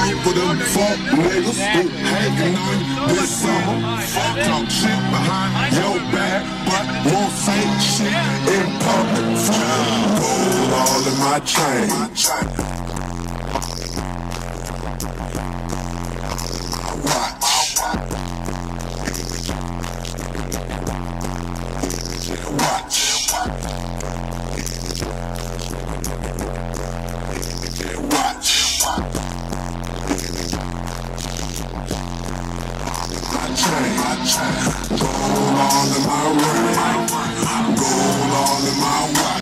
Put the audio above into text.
for them fuck niggas who hating on this summer. Talk shit behind your back, but won't say shit in public. Gold all in my chain. Watch. Gold all in my ring.